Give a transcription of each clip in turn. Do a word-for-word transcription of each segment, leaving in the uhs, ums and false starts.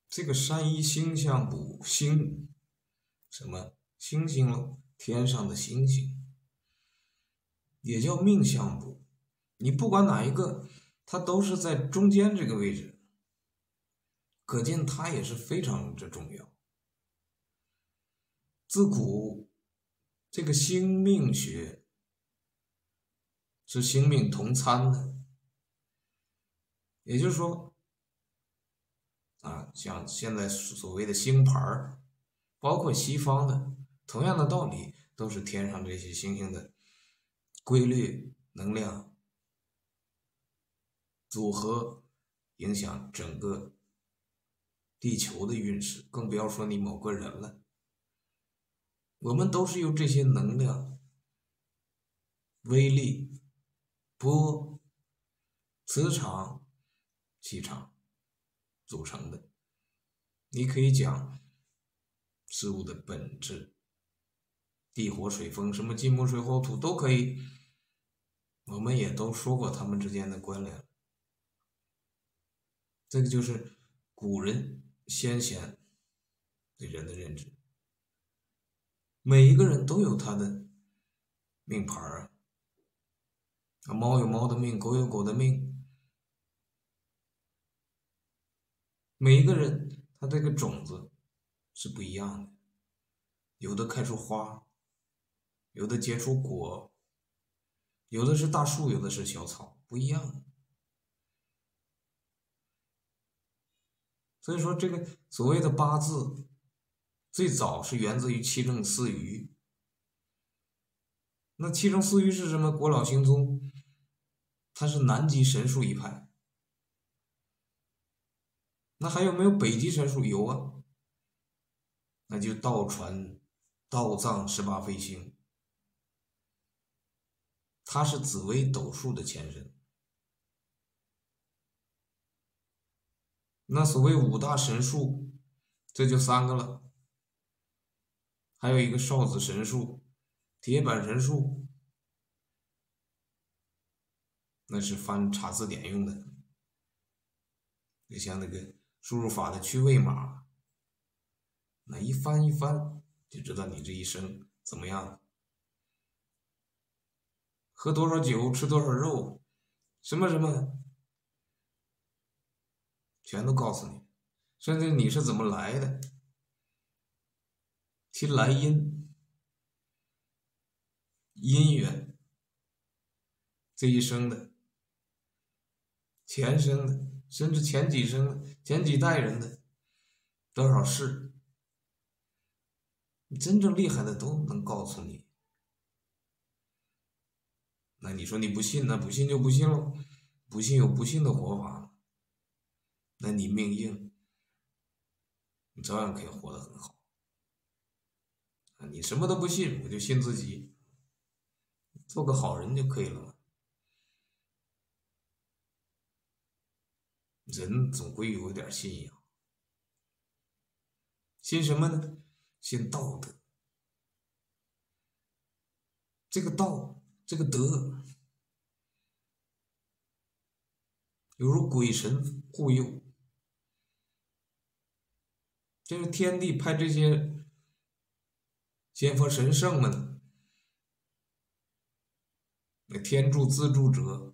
这个山医星象卜星什么星星喽？天上的星星，也叫命相卜。你不管哪一个，它都是在中间这个位置，可见它也是非常之重要。自古这个星命学是星命同参的，也就是说啊，像现在所谓的星盘儿，包括西方的，同样的道理，都是天上这些星星的规律能量组合影响整个地球的运势，更不要说你某个人了。我们都是由这些能量、威力、波、磁场、气场组成的。你可以讲事物的本质，地火水风，什么金木水火土都可以。我们也都说过他们之间的关联，这个就是古人先贤对人的认知。每一个人都有他的命盘啊，猫有猫的命，狗有狗的命。每一个人他这个种子是不一样的，有的开出花，有的结出果，有的是大树，有的是小草，不一样。所以说，这个所谓的八字，最早是源自于七正四余。那七正四余是什么？国老行宗，他是南极神术一派。那还有没有北极神术？有啊，那就道传道藏十八飞星，它是紫微斗数的前身。那所谓五大神术，这就三个了，还有一个少子神术、铁板神术，那是翻查字典用的，就像那个输入法的区位码，那一翻一翻就知道你这一生怎么样，喝多少酒，吃多少肉，什么什么，全都告诉你，甚至你是怎么来的，其来因、因缘，这一生的、前生的，甚至前几生的、前几代人的多少事，真正厉害的都能告诉你。那你说你不信，那不信就不信喽，不信有不信的活法，那你命硬，你照样可以活得很好。你什么都不信，我就信自己，做个好人就可以了嘛。人总归有点信仰，信什么呢？信道德。这个道，这个德，犹如鬼神护佑，这是天地派这些仙佛神圣们，那天助自助者，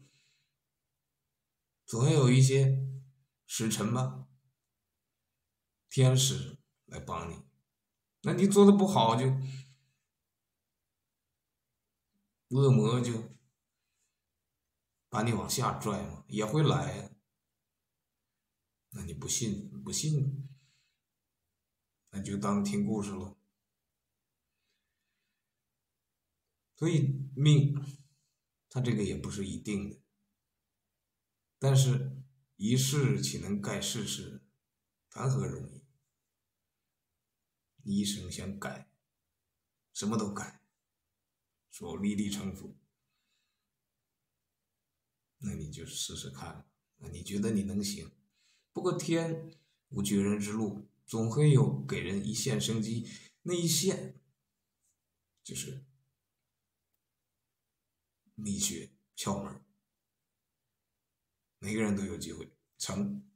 总要有一些使臣吧，天使来帮你。那你做的不好，就恶魔就把你往下拽嘛，也会来。那你不信，不信，那就当听故事了。所以命，它这个也不是一定的，但是一事岂能盖世事？谈何容易？你一生想改，什么都改，说立地成佛，那你就试试看。那你觉得你能行？不过天无绝人之路，总会有给人一线生机，那一线就是秘诀窍门，每个人都有机会成。